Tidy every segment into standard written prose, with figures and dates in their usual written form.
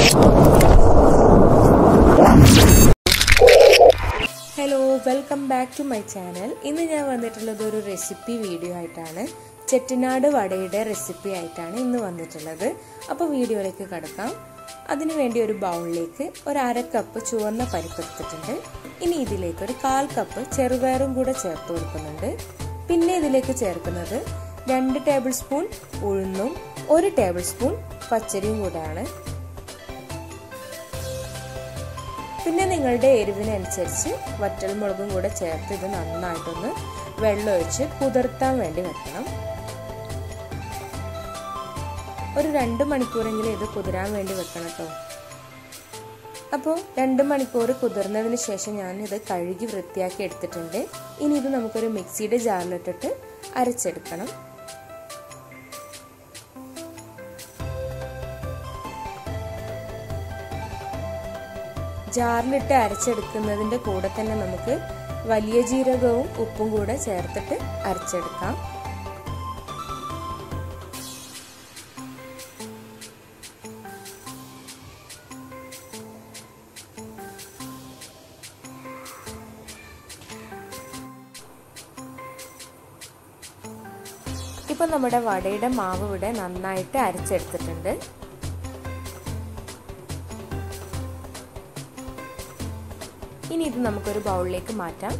Hello, welcome back to my channel. ഇന്ന് ഞാൻ വന്നിട്ടുള്ളത് ഒരു റെസിപ്പി വീഡിയോ ആയിട്ടാണ്. ചെട്ടിനാട് വടയുടെ റെസിപ്പി ആയിട്ടാണ് ഇന്ന് വന്നിട്ടുള്ളത്. അപ്പോൾ വീഡിയോയിലേക്ക് കടക്കാം. അതിനുവേണ്ടി ഒരു ബൗളിലേക്ക് ഒരു 1/2 കപ്പ് ചുവന്ന പരിപ്പ് എടുത്തിട്ടുണ്ട്. ഇനി ഇതിലേക്ക് ഒരു 1/4 കപ്പ് ചെറുപയറും കൂടെ ചേർത്ത് കൊടുക്കുന്നുണ്ട്. പിന്നെ ഇതിലേക്ക് ചേർക്കുന്നത് 2 ടേബിൾ സ്പൂൺ ഉഴുന്നും 1 ടേബിൾ സ്പൂൺ പച്ചരിയും കൂടെയാണ്. പിന്നെ നിങ്ങളുടെ എരിവിനനുസരിച്ച് വറ്റൽമുളകും കൂടെ ചേർത്ത് ഇത് നന്നായിട്ടൊന്ന് വെള്ളമൊഴിച്ച് കുതിർത്താൻ വേണ്ടി വെക്കണം. ഒരു 2 മണിക്കൂറെങ്കിലും ഇത് കുതിരാൻ വേണ്ടി വെക്കണം കേട്ടോ. അപ്പോൾ 2 മണിക്കൂർ കുതിർന്നതിന് ശേഷം ഞാൻ ഇത് കഴുകി വൃത്തിയാക്കി എടുത്തിട്ടുണ്ട്. ഇനി ഇത് നമുക്കൊരു മിക്സിയുടെ ജാറിലിട്ടിട്ട് അരച്ചെടുക്കണം. ജാറിലിട്ട് അരച്ചെടുക്കുന്നതിൻ്റെ കൂടെ തന്നെ നമുക്ക് വലിയ ജീരകവും ഉപ്പും കൂടെ ചേർത്തിട്ട് അരച്ചെടുക്കാം. ഇപ്പൊ നമ്മുടെ വടയുടെ മാവ് ഇവിടെ നന്നായിട്ട് അരച്ചെടുത്തിട്ടുണ്ട്. ഇനി ഇത് നമുക്കൊരു ബൗളിലേക്ക് മാറ്റാം.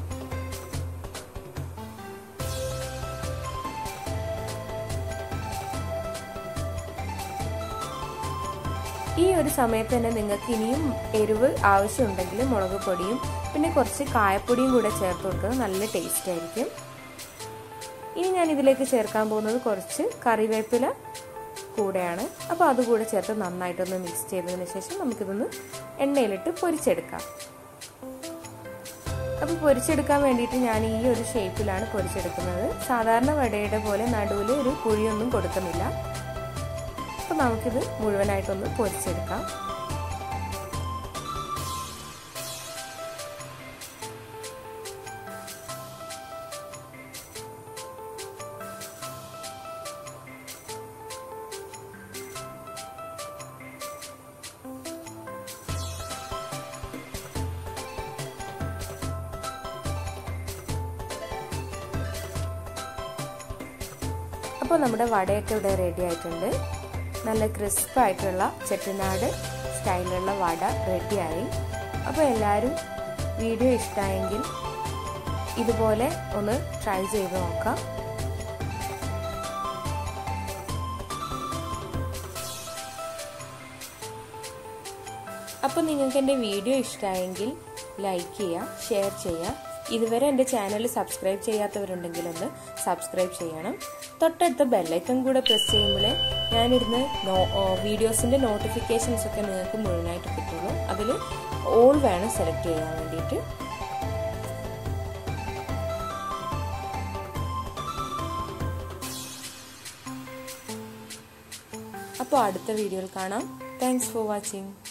ഈ ഒരു സമയത്ത് തന്നെ നിങ്ങൾക്ക് ഇനിയും എരിവ് ആവശ്യമുണ്ടെങ്കിൽ മുളക് പൊടിയും പിന്നെ കുറച്ച് കായപ്പൊടിയും കൂടെ ചേർത്ത് കൊടുക്കുന്നത് നല്ല ടേസ്റ്റ് ആയിരിക്കും. ഇനി ഞാൻ ഇതിലേക്ക് ചേർക്കാൻ പോകുന്നത് കുറച്ച് കറിവേപ്പില കൂടെയാണ്. അപ്പോൾ അതുകൂടെ ചേർത്ത് നന്നായിട്ടൊന്ന് മിക്സ് ചെയ്തതിന് ശേഷം നമുക്കിതൊന്ന് എണ്ണയിലിട്ട് പൊരിച്ചെടുക്കാം. അപ്പോൾ പൊരിച്ചെടുക്കാൻ വേണ്ടിയിട്ട് ഞാൻ ഈ ഒരു ഷേപ്പിലാണ് പൊരിച്ചെടുക്കുന്നത്. സാധാരണ വടയുടെ പോലെ നടുവിൽ ഒരു കുഴിയൊന്നും കൊടുക്കുന്നില്ല. അപ്പോൾ നമുക്കിത് മുഴുവനായിട്ടൊന്ന് പൊരിച്ചെടുക്കാം. അപ്പോൾ നമ്മുടെ വടയൊക്കെ ഇവിടെ റെഡി ആയിട്ടുണ്ട്. നല്ല ക്രിസ്പായിട്ടുള്ള ചെട്ടിനാട് സ്റ്റൈലിലുള്ള വട റെഡിയായി. അപ്പോൾ എല്ലാവരും വീഡിയോ ഇഷ്ടമായെങ്കിൽ ഇതുപോലെ ഒന്ന് ട്രൈ ചെയ്ത് നോക്കാം. അപ്പോൾ നിങ്ങൾക്ക് എൻ്റെ വീഡിയോ ഇഷ്ടമായെങ്കിൽ ലൈക്ക് ചെയ്യുക, ഷെയർ ചെയ്യുക. ഇതുവരെ എൻ്റെ ചാനൽ സബ്സ്ക്രൈബ് ചെയ്യാത്തവരുണ്ടെങ്കിൽ ഒന്ന് സബ്സ്ക്രൈബ് ചെയ്യണം. തൊട്ടടുത്ത ബെല്ലൈക്കൺ കൂടെ പ്രസ് ചെയ്യുമ്പോഴേ ഞാനിരുന്ന് വീഡിയോസിൻ്റെ നോട്ടിഫിക്കേഷൻസ് ഒക്കെ നിങ്ങൾക്ക് മുഴുവനായിട്ട് കിട്ടുള്ളൂ. അതിൽ ഓൾ വേണം സെലക്ട് ചെയ്യാൻ വേണ്ടിയിട്ട്. അപ്പോൾ അടുത്ത വീഡിയോയിൽ കാണാം. Thanks for watching.